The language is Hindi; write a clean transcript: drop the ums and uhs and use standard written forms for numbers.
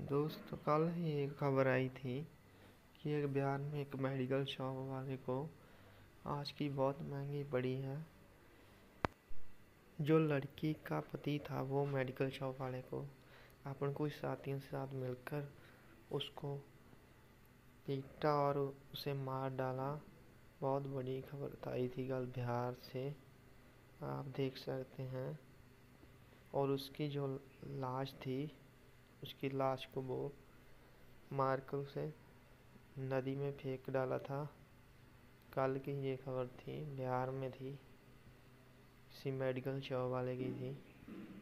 दोस्तों, कल ही एक खबर आई थी कि एक बिहार में एक मेडिकल शॉप वाले को आज की बहुत महंगी पड़ी है। जो लड़की का पति था वो मेडिकल शॉप वाले को अपन कुछ साथियों के साथ मिलकर उसको पीटा और उसे मार डाला। बहुत बड़ी खबर आई थी कल बिहार से, आप देख सकते हैं। और उसकी जो लाश थी, उसकी लाश को वो मार कर उसे नदी में फेंक डाला था। कल की ये खबर थी, बिहार में थी, किसी मेडिकल शॉप वाले की थी।